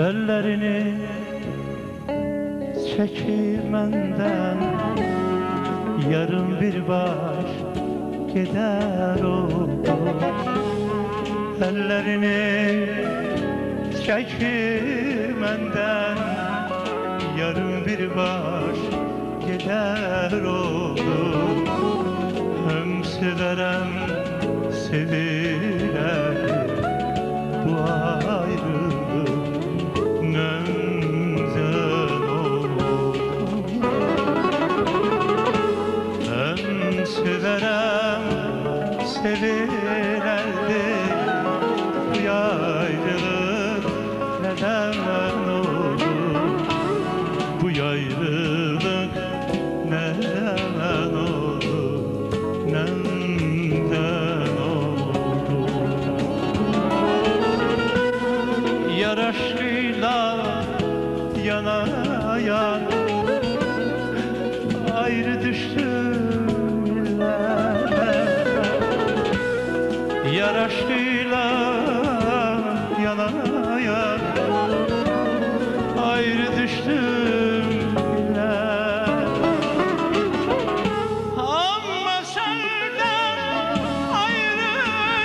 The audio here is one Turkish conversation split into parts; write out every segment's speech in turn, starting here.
Ellerini çekip benden, yarın bir baş gider oldu. Ellerini çekip benden, yarın bir baş gider oldu. Hem severem seviler, bu ayrılık nemden oldu. Hem severem sevilerdi, bu ayrılık neden oldu? Bu ayrılık neden oldu? Neden oldu? Yar aşkıyla yana yana ayrı düştüm illere. Yar aşkıyla yana yana ayrı düştüm illere. Ama senden ayrı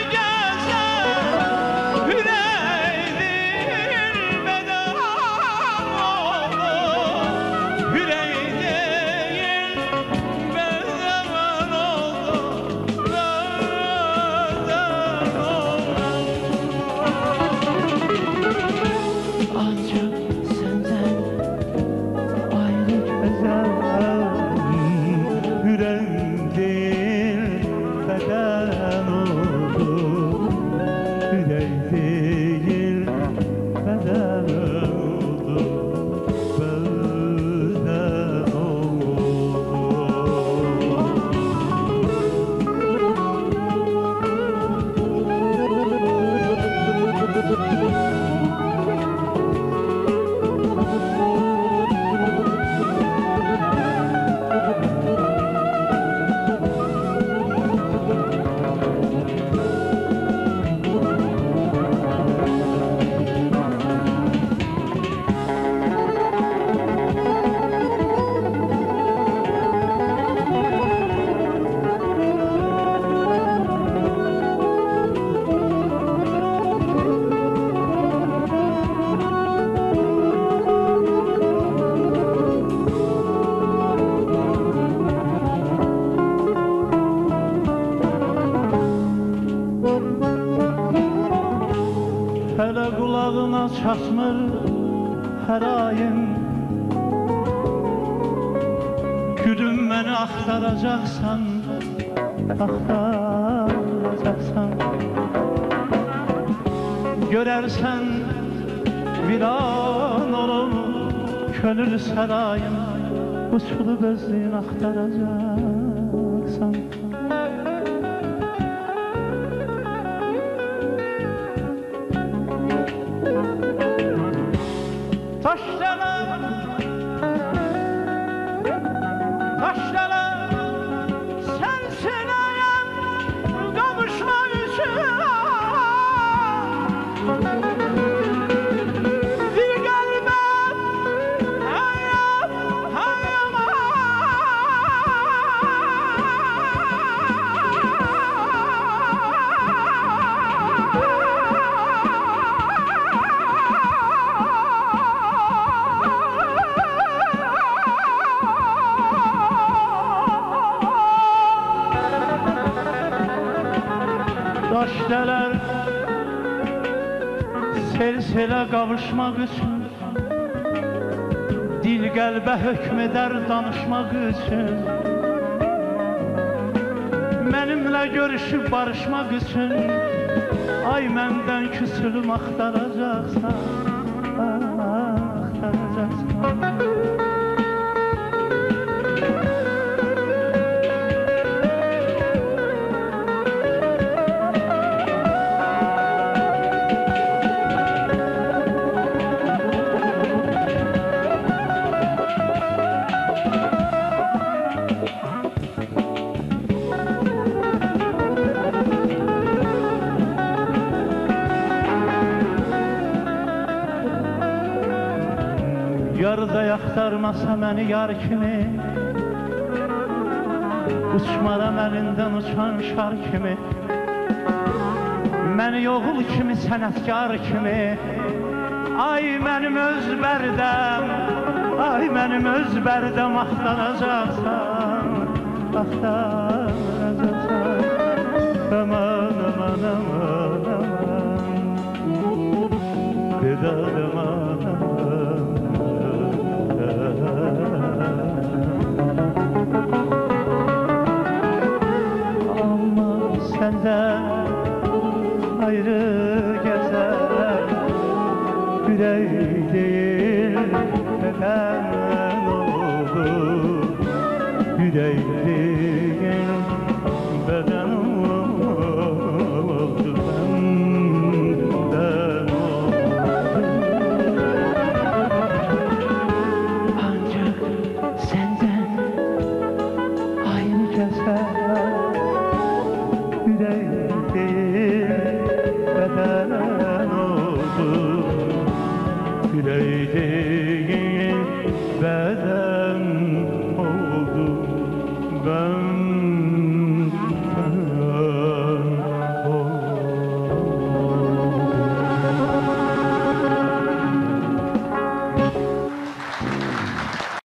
gezen yüreğim beden oldu. Yüreğim beden oldu. Beden oldu. Ancak senden ayrı gezen yüreğim değil beden oldu. Yüreğim değil beden oldu. Beden oldu. Hele kulağına çatmır her ayın, gülüm beni aktaracaksan, aktaracaksan. Görersen bir an olur gönül sarayın, bu sulu gözlüğün aktaracaksan. Taşlara, taşlara sensin ayağım kavuşmak için. Bir kalbe hayam, hayama. Taşlar selsele kavuşmak için, dil qəlbə hükmeder danışmak için. Benimle görüşüp barışmak için, ay məndən küsülüm axtaracaqsan, axtaracaqsan. Sevda yaxtarmasa məni yar kimi, uçmaram əlindən uçan şar kimi, məni oğul kimi, sənətkar kimi. Ay mənim öz bərdəm, ay mənim öz bərdəm, axtaracaqsan, axtaracaqsan. Aman, aman, aman, aman, Vedad aman, aman. Amma səndən ayrı gəzər ürək deyil, bədən oldu. Ürək deyil, bədən oldu.